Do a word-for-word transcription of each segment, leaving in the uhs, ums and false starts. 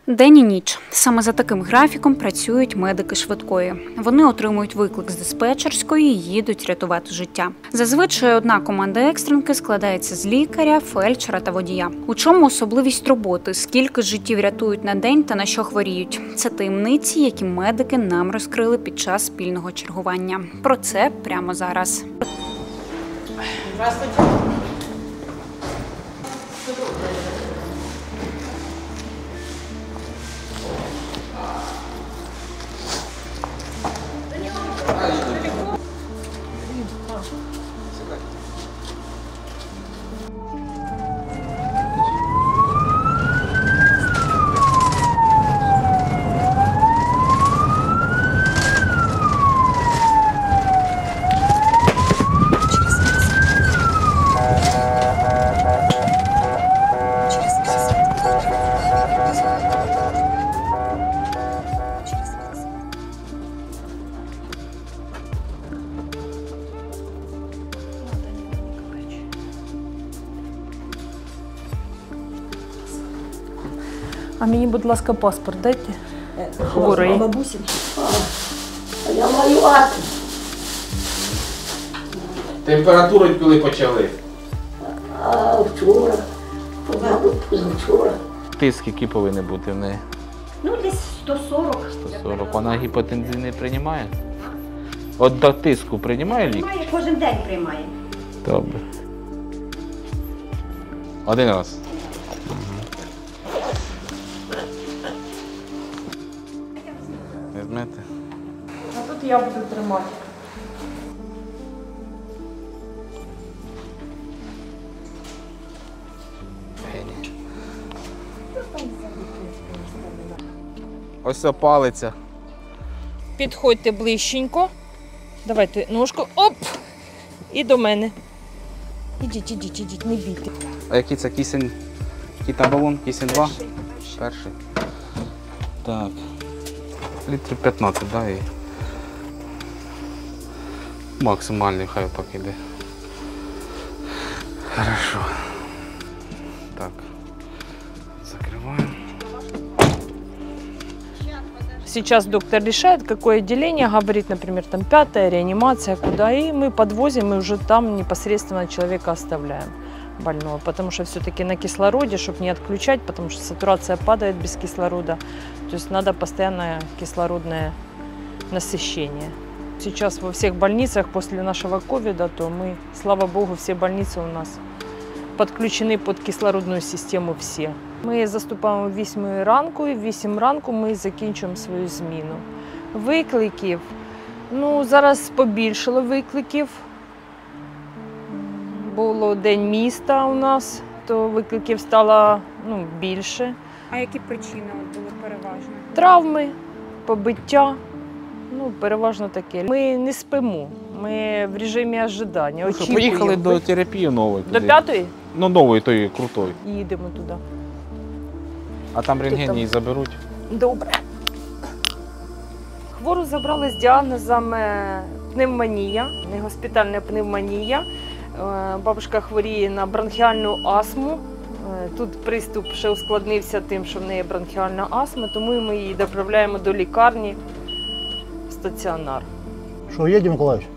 День і ніч. Саме за таким графіком працюють медики швидкої. Вони отримують виклик з диспетчерської і їдуть рятувати життя. Зазвичай одна команда екстренки складається з лікаря, фельдшера та водія. У чому особливість роботи, скільки життів рятують на день та на що хворіють? Це таємниці, які медики нам розкрили під час спільного чергування. Про це прямо зараз. Здравствуйте. А мені, будь ласка, паспорт дайте. Хворий. Бабусі. А я маю ад. Температуру коли почали? А вчора. Позавчора. Тиск який повинен бути в неї? Ну, десь сто сорок. сто сорок. Вона гіпотензію не приймає? От до тиску приймає лік? Приймає, кожен день приймає. Добре. Один раз. Візьмете? А тут я буду тримати. Ось ця палиця. Підходьте ближченько. Давайте ножку. Оп! І до мене. Ідіть, ідіть, ідіть, не бійте. А який це кисень? Який там балон? Кисень два? Перший. Так. Літрів п'ятнадцять, да, і максимальний хай так іде. Хорошо. Так. Закрываем. Сейчас доктор решает, какое отделение, говорит, например, там пятая, реанимация, куда, и мы подвозим, и уже там непосредственно человека оставляем больного, потому что все-таки на кислороде, чтобы не отключать, потому что сатурация падает без кислорода, то есть надо постоянное кислородное насыщение. Сейчас во всех больницах после нашего ковида, то мы, слава богу, все больницы у нас подключены под кислородную систему все. Ми заступаємо о вісьмій ранку, і в вісім ранку ми закінчуємо свою зміну. Викликів, ну, зараз побільшало викликів. Було День міста у нас, то викликів стало, ну, більше. А які причини були переважно? Травми, побиття, ну, переважно таке. Ми не спимо, ми в режимі ожидання, Ну, що, очікуємо. поїхали до терапії нової. До п'ятої? Ну, нової, тої крутої. Їдемо туди. А там рентген там? її заберуть. Добре. Хвору забрали з діагнозом е, пневмонія, негоспітальна пневмонія. Е, Бабушка хворіє на бронхіальну астму. Е, Тут приступ ще ускладнився тим, що в неї бронхіальна астма, тому ми її доправляємо до лікарні в стаціонар. Що, їдемо, Миколаївич?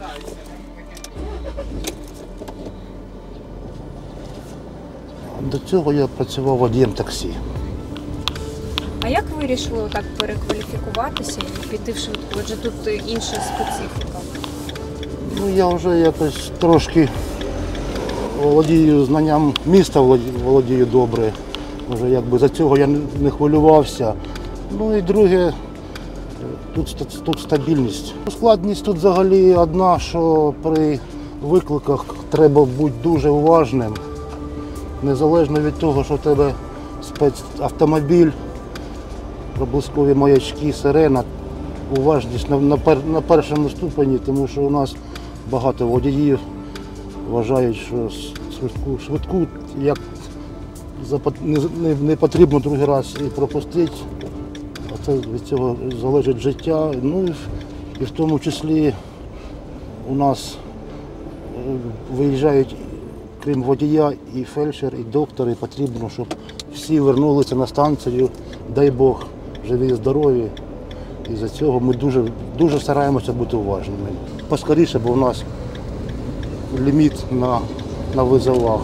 До цього я працював водієм таксі. А як ви вирішили отак перекваліфікуватися і піти в швидку? Адже тут інша специфіка. Ну, я вже якось трошки володію знанням міста, володію добре. Вже якби за цього я не хвилювався. Ну і друге, тут, тут стабільність. Складність тут взагалі одна, що при викликах треба бути дуже уважним. Незалежно від того, що в тебе спецавтомобіль, проблискові маячки, сирена, уважність на, на, пер, на першому ступені, тому що у нас багато водіїв вважають, що швидку, швидку як не, не, не потрібно другий раз і пропустити, а це від цього залежить життя. Ну і, і в тому числі у нас виїжджають, крім водія, і фельдшер, і доктор, і потрібно, щоб всі повернулися на станцію дай Бог, живі і здорові. І за цього ми дуже, дуже стараємося бути уважними. Поскоріше, бо у нас ліміт на, на визовах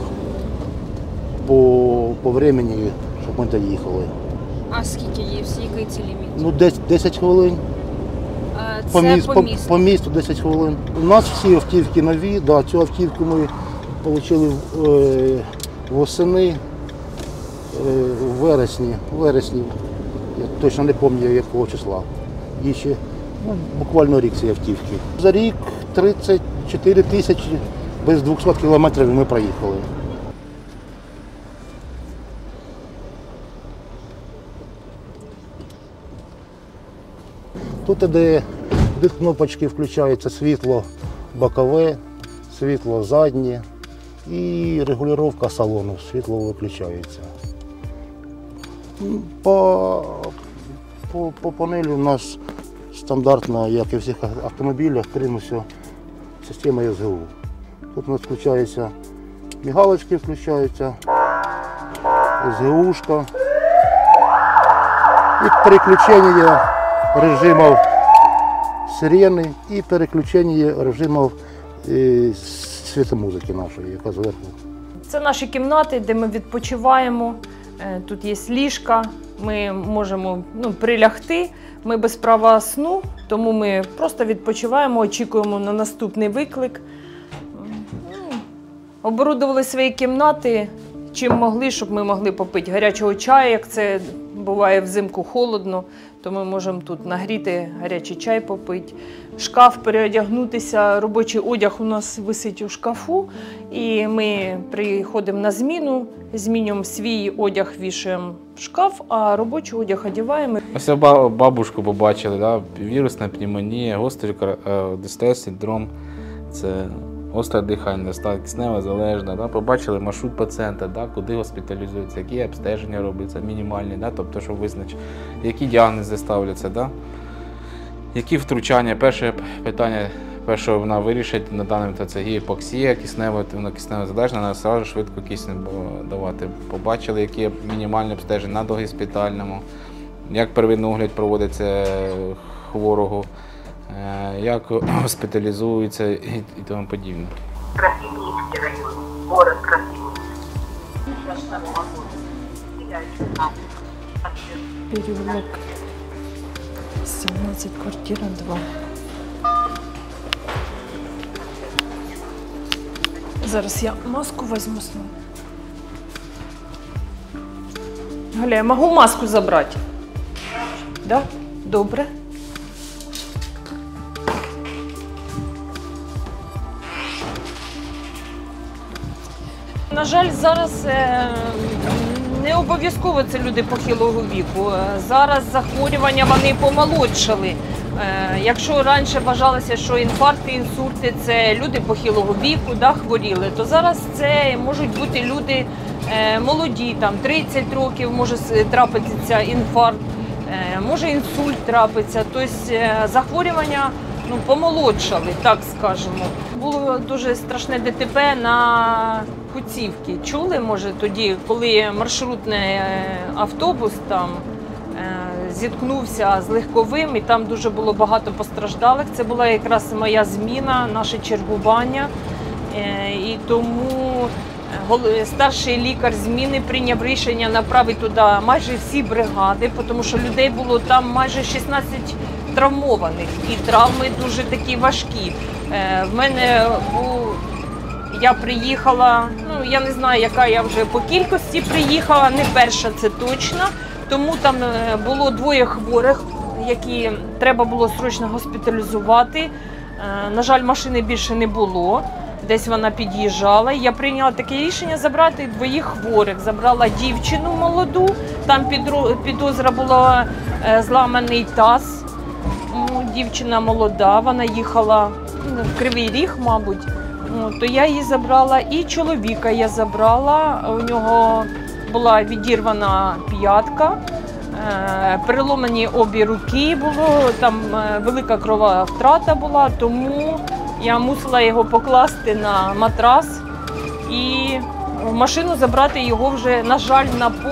по, по времени, щоб ми доїхали. А скільки є? Який це ліміт? Ну, десь десять хвилин. Це По, міст, по по, місту? по місту десять хвилин. У нас всі автівки нові, да, цю автівку ми отримали е, восени, е, в вересні, в вересні, я точно не пам'ятаю якого числа. І ще ну, буквально рік цієї автівки. За рік тридцять чотири тисячі без двохсот кілометрів ми проїхали. Тут, де, де кнопочки включаються світло бокове, світло заднє і регулювання салону, світло виключається. По, по, по панелі у нас стандартна, як і в всіх автомобілях, крім усього, система ес ге у. Тут у нас включаються мігалочки, включаються, ес ге ушка і переключення режимів сирени і переключення режимів е, світомузики нашої, яка зверху. Це наші кімнати, де ми відпочиваємо. Тут є ліжка, ми можемо ну, прилягти, ми без права сну, тому ми просто відпочиваємо, очікуємо на наступний виклик. Оборудували свої кімнати, чим могли, щоб ми могли попити гарячого чаю, як це буває взимку холодно, то ми можемо тут нагріти гарячий чай попити. Шкаф переодягнутися, робочий одяг у нас висить у шкафу, і ми приходимо на зміну, змінюємо свій одяг, вішаємо в шкаф, а робочий одяг одягаємо. Ось бабушку побачили, да? Вірусна пневмонія, гострий дистес синдром, це гостре дихання, стан киснева залежна. Да? Побачили маршрут пацієнта, да? Куди госпіталізується, які обстеження робляться, мінімальні, да? Тобто, щоб визначити, які діагнози ставляться. Да? Які втручання? Перше питання, перше вона вирішить на даному етапі це гіпоксія, киснева, киснева залежна, треба одразу швидко кисень давати. Побачили, які мінімальні обстеження на догоспітальному, як первинний огляд проводиться хворого, як госпіталізується і тому подібне. Красивницький район, город Красивницький. Переулок сімнадцять, квартира два. Зараз я маску візьму з собою. Галя, я можу маску забрати? Да? Добре. На жаль, зараз не обов'язково це люди похилого віку. Зараз захворювання вони помолодшали. Якщо раніше вважалося, що інфаркти, інсульти – це люди похилого віку, да, хворіли, то зараз це можуть бути люди молоді, там тридцять років може трапитися інфаркт, може інсульт трапиться. Тобто захворювання ну, помолодшали, так скажемо. Було дуже страшне де те пе на Куцівці. Чули, може, тоді, коли маршрутний автобус там зіткнувся з легковим, і там дуже було багато постраждалих. Це була якраз моя зміна, наше чергування. І тому старший лікар зміни прийняв рішення направити туди майже всі бригади, тому що людей було там майже шістнадцять травмованих, і травми дуже такі важкі. В мене я приїхала, ну я не знаю, яка я вже по кількості приїхала, не перша, це точно. Тому там було двоє хворих, які треба було срочно госпіталізувати. На жаль, машини більше не було, десь вона під'їжджала. Я прийняла таке рішення забрати двоїх хворих. Забрала дівчину молоду, там підозра була зламаний таз. Дівчина молода, вона їхала в Кривий Ріг, мабуть. То я її забрала, і чоловіка я забрала, у нього була відірвана п'ятка, переломані обі руки, було, там велика крова втрата була, тому я мусила його покласти на матрас і в машину забрати його вже, на жаль, на пол,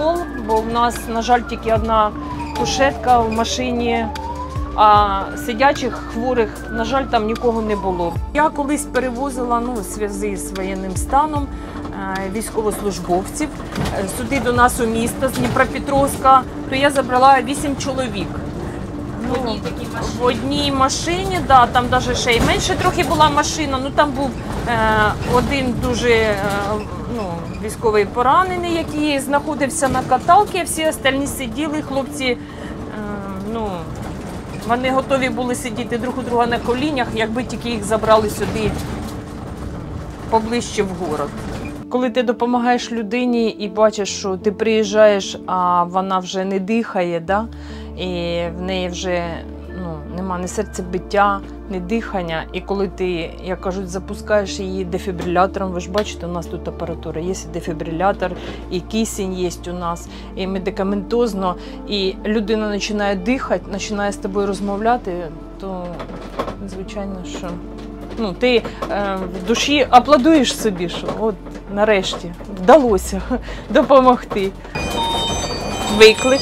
бо в нас, на жаль, тільки одна кушетка в машині, а сидячих хворих, на жаль, там нікого не було. Я колись перевозила, ну, в зв'язку з воєнним станом, військовослужбовців сюди до нас у місто з Дніпропетровська, то я забрала вісім чоловік. Ну, в, одній такій машині. в одній машині, да, там навіть ще й менше трохи була машина, ну там був е, один дуже е, ну, військовий поранений, який знаходився на каталці, а всі остальні сиділи, хлопці, е, ну, вони готові були сидіти друг у друга на колінях, якби тільки їх забрали сюди поближче в город. Коли ти допомагаєш людині і бачиш, що ти приїжджаєш, а вона вже не дихає, да? І в неї вже ну, нема ні серцебиття, ні дихання. І коли ти, як кажуть, запускаєш її дефібрилятором, ви ж бачите, у нас тут апаратура, є і дефібрилятор, і кисень є у нас, і медикаментозно, і людина починає дихати, починає з тобою розмовляти, то звичайно, що ну, ти е, в душі аплодуєш собі, що от нарешті вдалося допомогти. Виклик.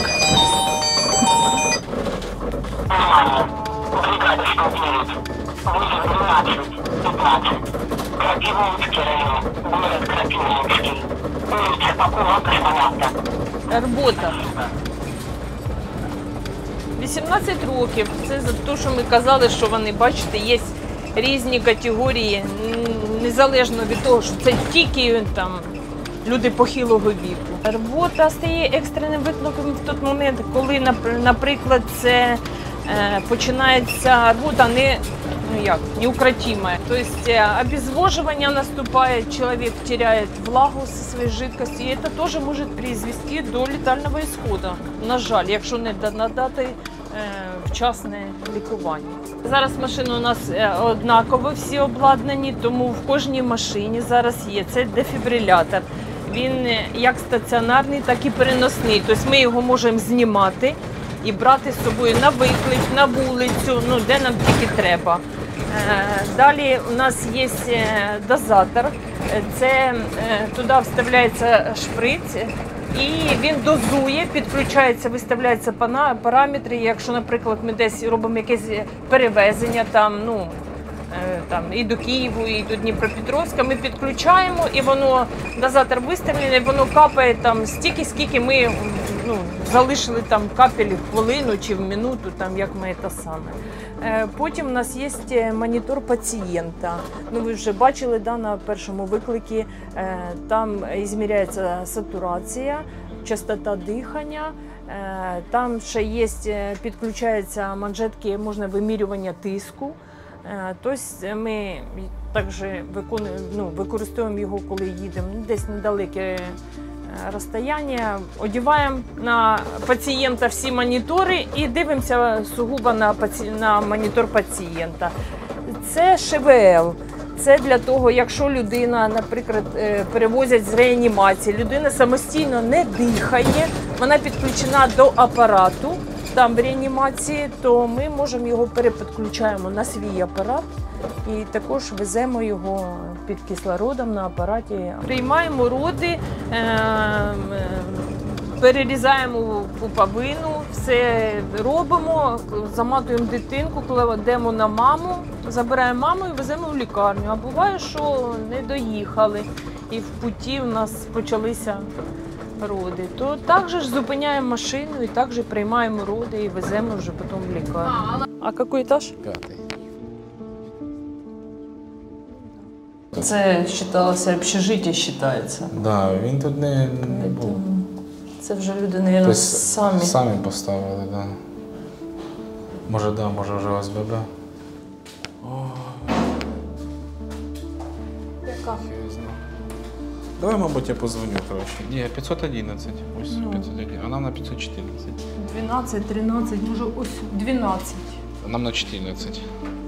Бригада сто девять, вызов двенадцать, пятнадцать. Крапивницкий район, город Крапивницкий. Улица Попова, космонавта. Робота. вісімнадцять років. Це за те, що ми казали, що вони, бачите, є різні категорії, незалежно від того, що це тільки там люди похилого віку. Робота стає екстреним викликом в той момент, коли, наприклад, це е, починається робота не, ну як, неукротима. Тобто обезвоживание наступає, чоловік теряє влагу зі своєї жидкості, і це теж може призвести до летального ісходу. На жаль, якщо не надати вчасне лікування. Зараз машини у нас однаково всі обладнані, тому в кожній машині зараз є цей дефібрилятор. Він як стаціонарний, так і переносний. Тобто ми його можемо знімати і брати з собою на виклик, на вулицю, ну, де нам тільки треба. Далі у нас є дозатор. Це туди вставляється шприц. І він дозує, підключається, виставляються параметри. Якщо, наприклад, ми десь робимо якесь перевезення там, ну, там, і до Києву, і до Дніпропетровська, ми підключаємо, і воно, дозатор виставлений, воно капає там стільки, скільки ми ну, залишили там капель в хвилину чи в минуту, там, як ми це саме. Потім у нас є монітор пацієнта. Ну, ви вже бачили, да, на першому викликі, там зміряється сатурація, частота дихання, там ще є, підключаються манжетки, можна вимірювання тиску. Тобто ми також ну, використовуємо його, коли їдемо десь недалеке розстояння, одягаємо на пацієнта всі монітори і дивимося сугубо на, паці... на монітор пацієнта. Це ШВЛ. Це для того, якщо людина, наприклад, перевозять з реанімації, людина самостійно не дихає, вона підключена до апарату, там в реанімації, то ми можемо його перепідключаємо на свій апарат і також веземо його під кислородом на апараті. Приймаємо роди, перерізаємо пуповину, все робимо, заматуємо дитинку, кладемо на маму, забираємо маму і веземо в лікарню. А буває, що не доїхали і в путі в нас почалися роди. То також ж зупиняємо машину і також приймаємо роди і веземо вже потім в лікарню. А який етаж? П'ятий. Це вважалося, общежиття вважається. Так, да, він тут не, не був. Це вже люди, мабуть, Тобто, самі. Самі поставили, так. Да. Може, так, да, може вже ОСББ. Яка? Давай, мабуть, я позвоню, коротше. Ні, п'ятсот одинадцять. Ось Ну. п'ятсот одинадцять. А нам на п'ятсот чотирнадцять. дванадцять, тринадцять, може ось дванадцять. А нам на чотирнадцять.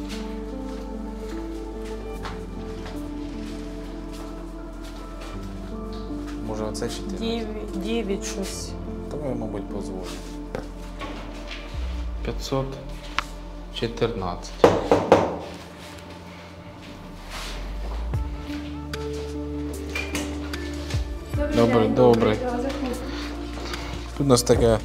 Може, оце чотирнадцять? дев'ять, дев'ять щось. Давай, мабуть, позвоню. п'ятсот чотирнадцять. Добре, добре. Тут у нас таке.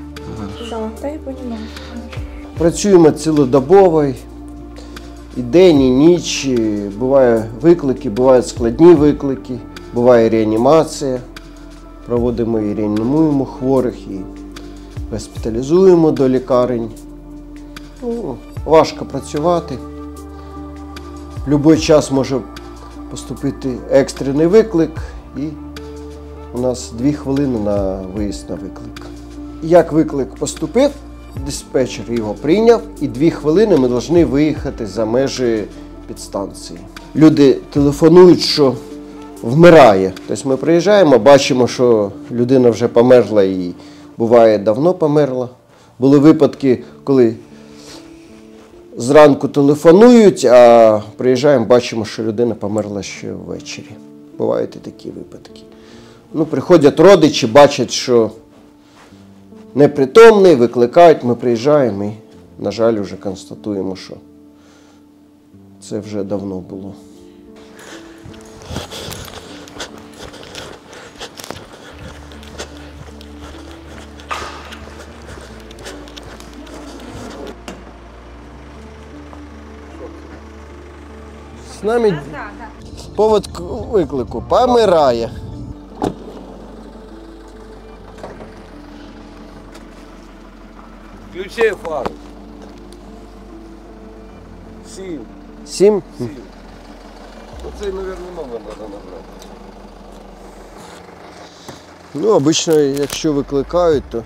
Працюємо цілодобово, і день, і ніч. Бувають виклики, бувають складні виклики, буває реанімація. Проводимо і реанімуємо хворих, і госпіталізуємо до лікарень. Ну, важко працювати. В будь-який час може поступити екстрений виклик, і у нас дві хвилини на виїзд на виклик. Як виклик поступив, диспетчер його прийняв, і дві хвилини ми повинні виїхати за межі підстанції. Люди телефонують, що вмирає. Тобто ми приїжджаємо, бачимо, що людина вже померла і буває давно померла. Були випадки, коли зранку телефонують, а приїжджаємо, бачимо, що людина померла ще ввечері. Бувають і такі випадки. Ну, приходять родичі, бачать, що непритомний, викликають, ми приїжджаємо і, на жаль, вже констатуємо, що це вже давно було. З нами повод к виклику помирає. Включи фару. Сім. Сім? Сім. Оцей, мабуть, номер треба набрати. Ну, обично, якщо викликають, то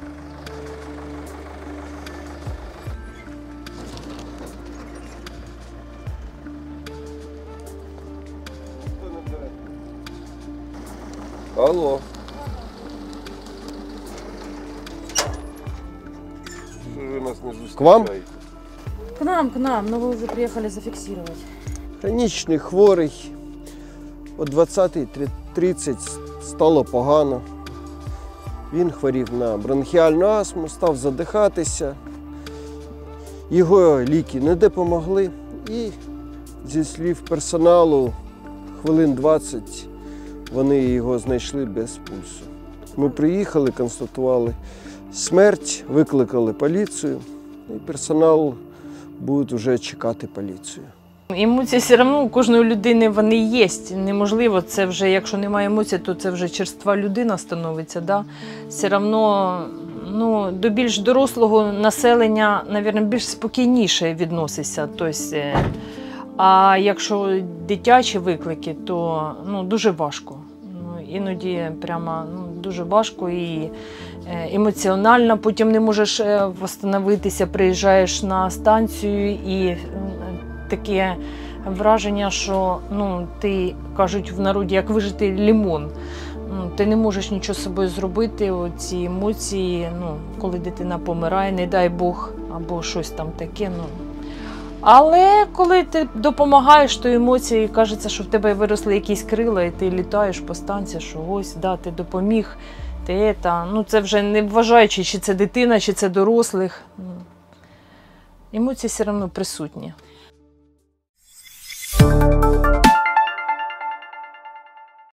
Алло. Что же вы нас не зустрічаєте? К вам? К нам, к нам, но вы уже приехали зафиксировать. хронічний хворий, о двадцятій тридцять стало погано. Він хворів на бронхіальну астму, став задихатися. Його ліки не допомогли. І зі слів персоналу, хвилин двадцять вони його знайшли без пульсу. Ми приїхали, констатували смерть, викликали поліцію, і персонал буде вже чекати поліцію. Емоції все одно у кожної людини вони є. Неможливо, це вже, якщо немає емоцій, то це вже черства людина становиться. Да? Все одно ну, до більш дорослого населення, мабуть, більш спокійніше відноситься. Тобто, а якщо дитячі виклики, то ну, дуже важко. Ну, іноді прямо ну, дуже важко і емоціонально, потім не можеш відновитися, приїжджаєш на станцію і таке враження, що ну, ти, кажуть в народі, як вижити лимон. Ну, ти не можеш нічого з собою зробити, ці емоції, ну, коли дитина помирає, не дай Бог, або щось там таке. Ну. Але коли ти допомагаєш, то емоції, кажеться, що в тебе виросли якісь крила, і ти літаєш по станції, що ось, да, ти допоміг, ти це. Ну, це вже не вважаючи, чи це дитина, чи це дорослих. Емоції все одно присутні.